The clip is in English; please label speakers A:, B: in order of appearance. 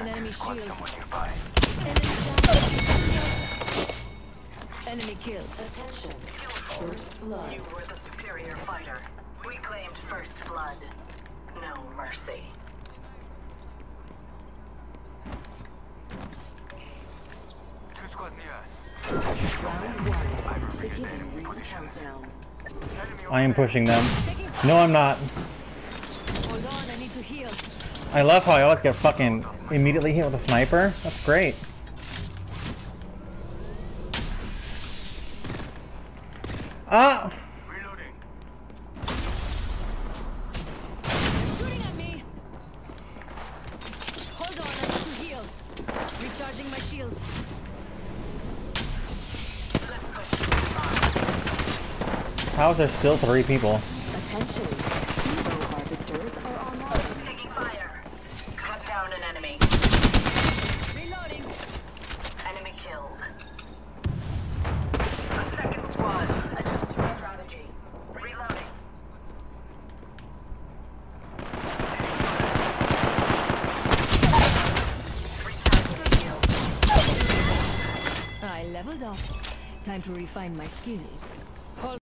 A: an enemy shield.
B: Nearby.
A: Enemy killed.
C: Attention. First blood.
D: You were the superior fighter. We claimed first blood. No mercy.
B: Two squads near us.
C: Round one. Beginning ring countdown.
E: I am pushing them. No, I'm not.
A: Hold on, I need to heal.
E: I love how I always get fucking immediately hit with a sniper. That's great. Ah!
B: Reloading.
A: Shooting at me. Hold on, I need to heal. Recharging my shields.
E: How is there still 3 people?
C: Attention. Hero harvesters are online.
D: Taking fire. Cut down an enemy.
A: Reloading.
D: Enemy killed. A second squad. Adjust your strategy. Reloading.
A: I leveled up. Time to refine my skills.